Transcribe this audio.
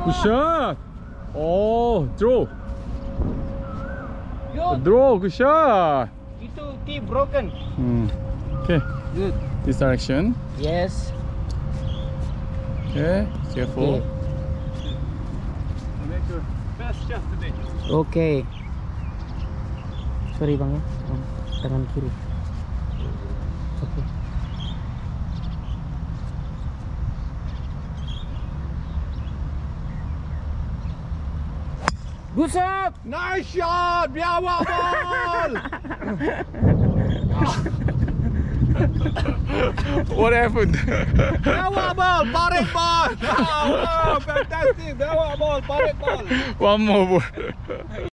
Good shot. Oh, draw. Good. Draw, good shot. Itu tee broken. Okay, Good. this direction. Yes. Okay, careful. Okay. Make your best shot today. Okay. Sorry bang ya. Tangan kiri. Okay. Good shot. Nice shot! Biawa ball! What happened? Biawa ball! Parit ball! Wow, fantastic! Biawa ball! Parit ball! One more ball.